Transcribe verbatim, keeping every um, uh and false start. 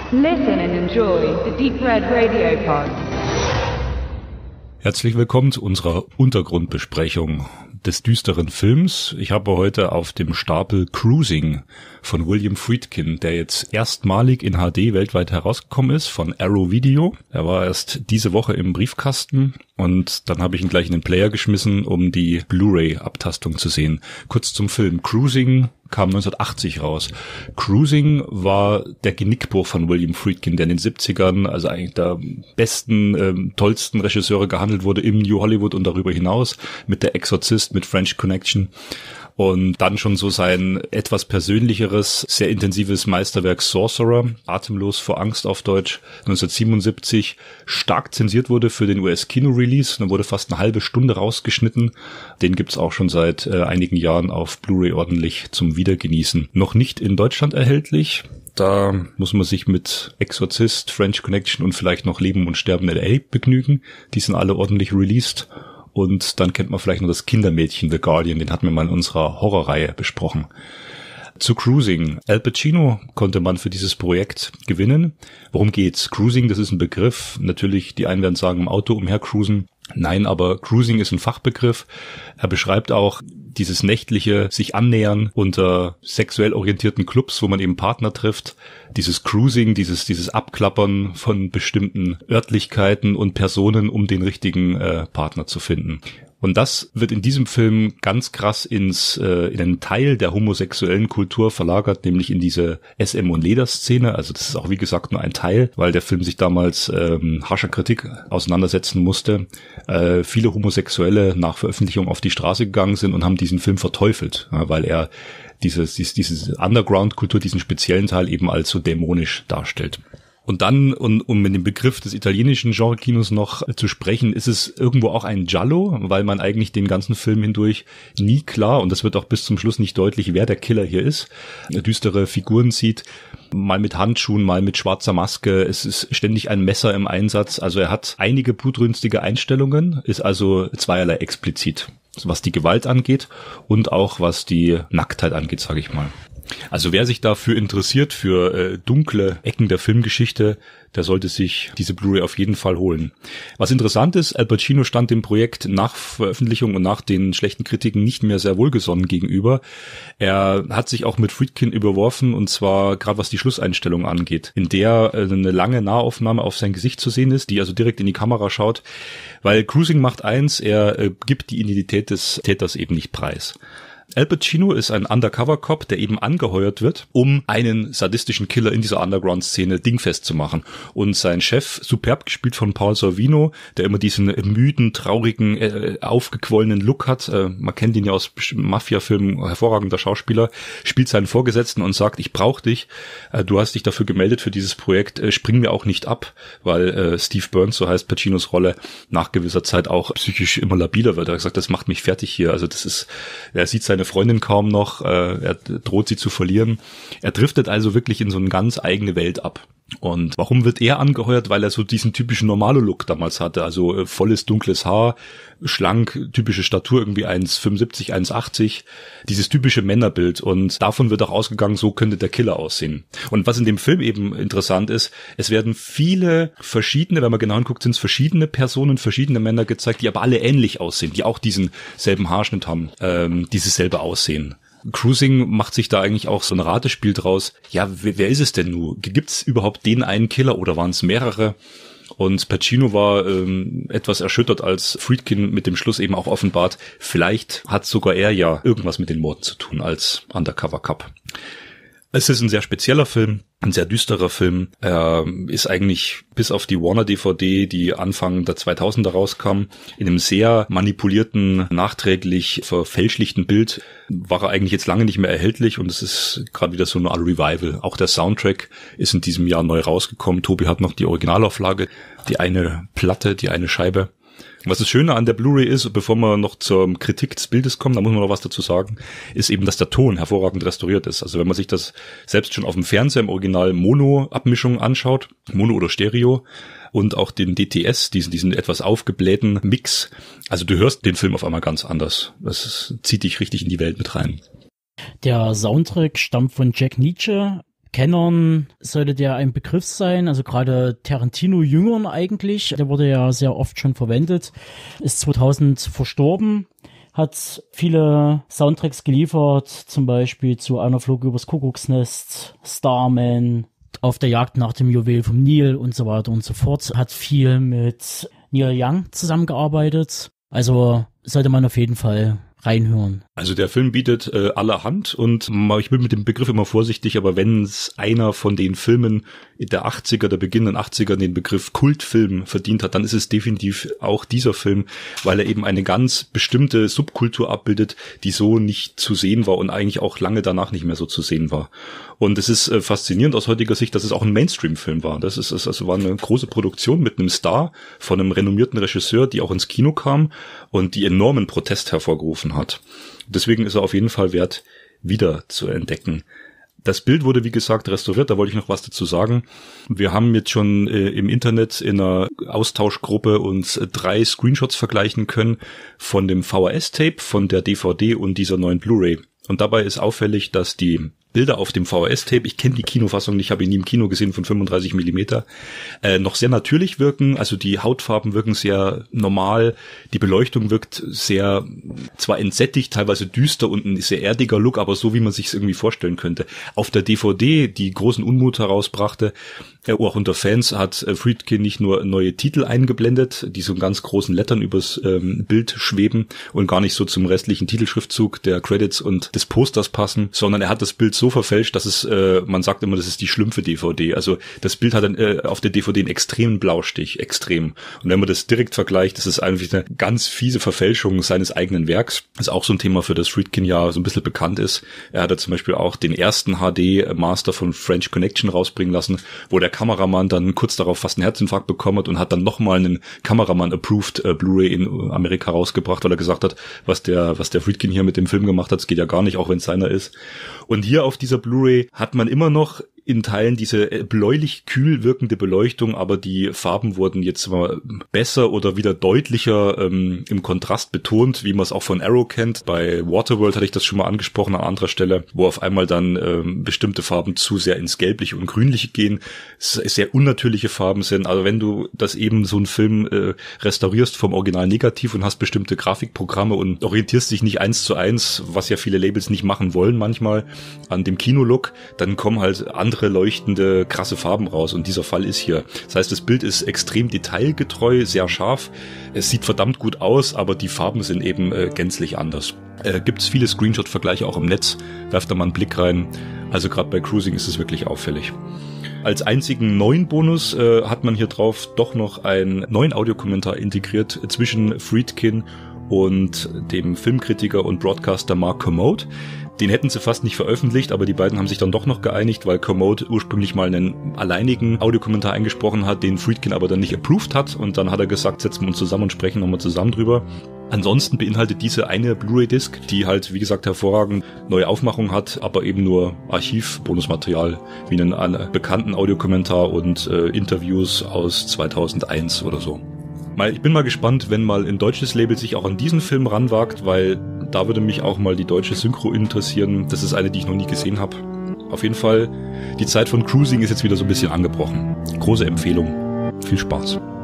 Listen and enjoy the Deep Red Radio Pod. Herzlich willkommen zu unserer Untergrundbesprechung des düsteren Films. Ich habe heute auf dem Stapel Cruising von William Friedkin, der jetzt erstmalig in H D weltweit herausgekommen ist, von Arrow Video. Er war erst diese Woche im Briefkasten und dann habe ich ihn gleich in den Player geschmissen, um die Blu-ray-Abtastung zu sehen. Kurz zum Film. Cruising kam neunzehnhundertachtzig raus. Cruising war der Genickbruch von William Friedkin, der in den siebzigern, also eigentlich der besten, ähm, tollsten Regisseure gehandelt wurde im New Hollywood und darüber hinaus, mit Der Exorzist, mit French Connection. Und dann schon so sein etwas persönlicheres, sehr intensives Meisterwerk Sorcerer, Atemlos vor Angst auf Deutsch, neunzehnhundertsiebenundsiebzig, stark zensiert wurde für den U S-Kino-Release. Dann wurde fast eine halbe Stunde rausgeschnitten. Den gibt's auch schon seit äh, einigen Jahren auf Blu-ray ordentlich zum Wiedergenießen. Noch nicht in Deutschland erhältlich. Da muss man sich mit Exorzist, French Connection und vielleicht noch Leben und Sterben in L A begnügen. Die sind alle ordentlich released. Und dann kennt man vielleicht noch das Kindermädchen The Guardian, den hatten wir mal in unserer Horrorreihe besprochen. Zu Cruising. Al Pacino konnte man für dieses Projekt gewinnen. Worum geht's? Cruising, das ist ein Begriff. Natürlich, die einen werden sagen, im Auto umhercruisen. Nein, aber Cruising ist ein Fachbegriff. Er beschreibt auch dieses nächtliche sich annähern unter sexuell orientierten Clubs, wo man eben Partner trifft. Dieses Cruising, dieses dieses Abklappern von bestimmten Örtlichkeiten und Personen, um den richtigen äh, Partner zu finden. Und das wird in diesem Film ganz krass ins äh, in einen Teil der homosexuellen Kultur verlagert, nämlich in diese S M- und Lederszene. Also das ist auch, wie gesagt, nur ein Teil, weil der Film sich damals ähm, harscher Kritik auseinandersetzen musste. Äh, viele Homosexuelle nach Veröffentlichung auf die Straße gegangen sind und haben diesen Film verteufelt, ja, weil er dieses, dieses, diese Underground-Kultur, diesen speziellen Teil eben als so dämonisch darstellt. Und dann, um, um mit dem Begriff des italienischen Genre-Kinos noch zu sprechen, ist es irgendwo auch ein Giallo, weil man eigentlich den ganzen Film hindurch nie klar, und das wird auch bis zum Schluss nicht deutlich, wer der Killer hier ist, düstere Figuren sieht, mal mit Handschuhen, mal mit schwarzer Maske, es ist ständig ein Messer im Einsatz, also er hat einige blutrünstige Einstellungen, ist also zweierlei explizit, was die Gewalt angeht und auch was die Nacktheit angeht, sage ich mal. Also wer sich dafür interessiert, für äh, dunkle Ecken der Filmgeschichte, der sollte sich diese Blu-ray auf jeden Fall holen. Was interessant ist, Al Pacino stand dem Projekt nach Veröffentlichung und nach den schlechten Kritiken nicht mehr sehr wohlgesonnen gegenüber. Er hat sich auch mit Friedkin überworfen, und zwar gerade was die Schlusseinstellung angeht, in der äh, eine lange Nahaufnahme auf sein Gesicht zu sehen ist, die also direkt in die Kamera schaut, weil Cruising macht eins, er äh, gibt die Identität des Täters eben nicht preis. Al Pacino ist ein Undercover-Cop, der eben angeheuert wird, um einen sadistischen Killer in dieser Underground-Szene dingfest zu machen. Und sein Chef, superb gespielt von Paul Sorvino, der immer diesen müden, traurigen, äh, aufgequollenen Look hat, äh, man kennt ihn ja aus Mafia-Filmen, hervorragender Schauspieler, spielt seinen Vorgesetzten und sagt, ich brauche dich, äh, du hast dich dafür gemeldet für dieses Projekt, äh, spring mir auch nicht ab, weil äh, Steve Burns, so heißt Pacinos Rolle, nach gewisser Zeit auch psychisch immer labiler wird. Er hat gesagt, das macht mich fertig hier. Also das ist, er sieht seine Freundin kaum noch, äh, er droht sie zu verlieren. Er driftet also wirklich in so eine ganz eigene Welt ab. Und warum wird er angeheuert? Weil er so diesen typischen Normalo-Look damals hatte, also äh, volles dunkles Haar, schlank, typische Statur, irgendwie eins Komma fünfundsiebzig, eins Komma achtzig, dieses typische Männerbild, und davon wird auch ausgegangen, so könnte der Killer aussehen. Und was in dem Film eben interessant ist, es werden viele verschiedene, wenn man genau hinguckt, sind es verschiedene Personen, verschiedene Männer gezeigt, die aber alle ähnlich aussehen, die auch diesen selben Haarschnitt haben, ähm, dieses selbe Aussehen. Cruising macht sich da eigentlich auch so ein Ratespiel draus. Ja, wer, wer ist es denn nun? Gibt's überhaupt den einen Killer oder waren es mehrere? Und Pacino war ähm, etwas erschüttert, als Friedkin mit dem Schluss eben auch offenbart, vielleicht hat sogar er ja irgendwas mit den Morden zu tun als Undercover-Cop. Es ist ein sehr spezieller Film, ein sehr düsterer Film. Er ist eigentlich bis auf die Warner-D V D, die Anfang der zweitausender rauskam, in einem sehr manipulierten, nachträglich verfälschlichten Bild, war er eigentlich jetzt lange nicht mehr erhältlich, und es ist gerade wieder so eine Art Revival. Auch der Soundtrack ist in diesem Jahr neu rausgekommen. Tobi hat noch die Originalauflage, die eine Platte, die eine Scheibe. Was das Schöne an der Blu-ray ist, bevor wir noch zur Kritik des Bildes kommen, da muss man noch was dazu sagen, ist eben, dass der Ton hervorragend restauriert ist. Also wenn man sich das selbst schon auf dem Fernseher im Original Mono-Abmischung anschaut, Mono oder Stereo, und auch den D T S, diesen, diesen etwas aufgeblähten Mix, also du hörst den Film auf einmal ganz anders. Das ist, zieht dich richtig in die Welt mit rein. Der Soundtrack stammt von Jack Nitzsche, Kennern sollte der ein Begriff sein, also gerade Tarantino-Jüngern eigentlich. Der wurde ja sehr oft schon verwendet, ist zweitausend verstorben, hat viele Soundtracks geliefert, zum Beispiel zu Einer flog übers Kuckucksnest, Starman, Auf der Jagd nach dem Juwel vom Nil und so weiter und so fort. Hat viel mit Neil Young zusammengearbeitet, also sollte man auf jeden Fall reinhören. Also der Film bietet äh, allerhand und ich bin mit dem Begriff immer vorsichtig, aber wenn es einer von den Filmen der achtziger, der beginnenden achtziger den Begriff Kultfilm verdient hat, dann ist es definitiv auch dieser Film, weil er eben eine ganz bestimmte Subkultur abbildet, die so nicht zu sehen war und eigentlich auch lange danach nicht mehr so zu sehen war. Und es ist äh, faszinierend aus heutiger Sicht, dass es auch ein Mainstream-Film war. Das ist, es also war eine große Produktion mit einem Star von einem renommierten Regisseur, die auch ins Kino kam und die enormen Protest hervorgerufen hat. Deswegen ist er auf jeden Fall wert, wieder zu entdecken. Das Bild wurde, wie gesagt, restauriert, da wollte ich noch was dazu sagen. Wir haben jetzt schon äh, im Internet in einer Austauschgruppe uns äh, drei Screenshots vergleichen können von dem V H S-Tape, von der D V D und dieser neuen Blu-ray. Und dabei ist auffällig, dass die Bilder auf dem V H S-Tape, ich kenne die Kinofassung nicht, habe ihn nie im Kino gesehen, von fünfunddreißig Millimeter, äh, noch sehr natürlich wirken. Also die Hautfarben wirken sehr normal, die Beleuchtung wirkt sehr, zwar entsättigt, teilweise düster und ein sehr erdiger Look, aber so, wie man sich es irgendwie vorstellen könnte. Auf der D V D, die großen Unmut herausbrachte, äh, auch unter Fans, hat äh, Friedkin nicht nur neue Titel eingeblendet, die so in ganz großen Lettern übers ähm, Bild schweben und gar nicht so zum restlichen Titelschriftzug der Credits und des Posters passen, sondern er hat das Bild so verfälscht, dass es, äh, man sagt immer, das ist die Schlümpfe D V D. Also das Bild hat dann, äh, auf der D V D einen extremen Blaustich, extrem. Und wenn man das direkt vergleicht, das ist eigentlich eine ganz fiese Verfälschung seines eigenen Werks. Das ist auch so ein Thema, für das Friedkin ja so ein bisschen bekannt ist. Er hat ja zum Beispiel auch den ersten H D-Master von French Connection rausbringen lassen, wo der Kameramann dann kurz darauf fast einen Herzinfarkt bekommen hat und hat dann nochmal einen Kameramann-approved äh, Blu-ray in Amerika rausgebracht, weil er gesagt hat, was der, was der Friedkin hier mit dem Film gemacht hat, das geht ja gar nicht, auch wenn es seiner ist. Und hier auf dieser Blu-ray hat man immer noch in Teilen diese bläulich kühl wirkende Beleuchtung, aber die Farben wurden jetzt mal besser oder wieder deutlicher ähm, im Kontrast betont, wie man es auch von Arrow kennt. Bei Waterworld hatte ich das schon mal angesprochen an anderer Stelle, wo auf einmal dann ähm, bestimmte Farben zu sehr ins Gelbliche und Grünliche gehen, sehr unnatürliche Farben sind. Also wenn du das eben so einen Film äh, restaurierst vom Original negativ und hast bestimmte Grafikprogramme und orientierst dich nicht eins zu eins, was ja viele Labels nicht machen wollen manchmal, an dem Kinolook, dann kommen halt andere leuchtende, krasse Farben raus und dieser Fall ist hier. Das heißt, das Bild ist extrem detailgetreu, sehr scharf, es sieht verdammt gut aus, aber die Farben sind eben äh, gänzlich anders. Äh, Gibt es viele Screenshot-Vergleiche auch im Netz, werft da mal einen Blick rein, also gerade bei Cruising ist es wirklich auffällig. Als einzigen neuen Bonus äh, hat man hier drauf doch noch einen neuen Audiokommentar integriert zwischen Friedkin und dem Filmkritiker und Broadcaster Mark Kermode. Den hätten sie fast nicht veröffentlicht, aber die beiden haben sich dann doch noch geeinigt, weil Kermode ursprünglich mal einen alleinigen Audiokommentar eingesprochen hat, den Friedkin aber dann nicht approved hat und dann hat er gesagt, setzen wir uns zusammen und sprechen nochmal zusammen drüber. Ansonsten beinhaltet diese eine Blu-ray-Disc, die halt, wie gesagt, hervorragend neue Aufmachung hat, aber eben nur Archiv-Bonusmaterial, wie einen, einen bekannten Audiokommentar und äh, Interviews aus zweitausendeins oder so. Ich bin mal gespannt, wenn mal ein deutsches Label sich auch an diesen Film ranwagt, weil da würde mich auch mal die deutsche Synchro interessieren. Das ist eine, die ich noch nie gesehen habe. Auf jeden Fall, die Zeit von Cruising ist jetzt wieder so ein bisschen angebrochen. Große Empfehlung. Viel Spaß.